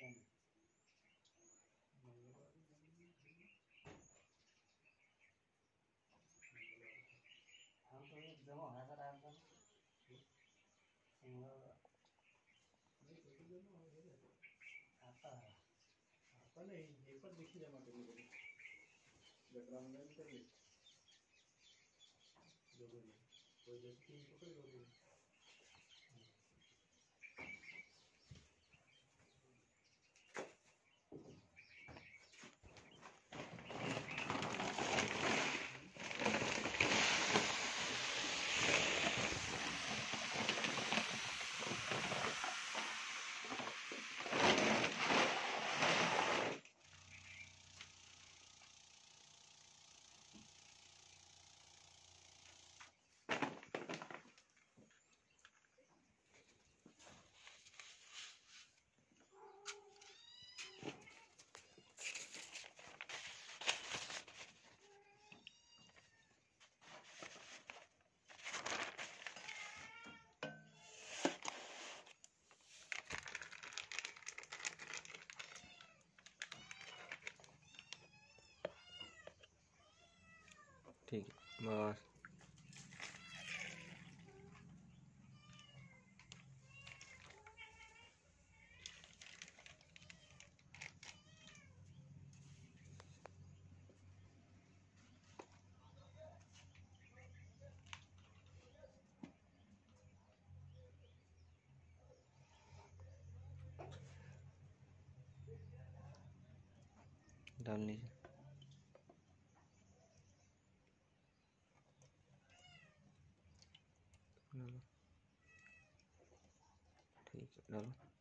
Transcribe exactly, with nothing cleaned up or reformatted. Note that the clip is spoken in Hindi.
आता नहीं एक बार देखी जमा करने के लिए बैकग्राउंड में कर ले जो भी कोई जैसे तीन पकड़े हो गए। ठीक है बस। डाल लीजिए। ठीक है डालो।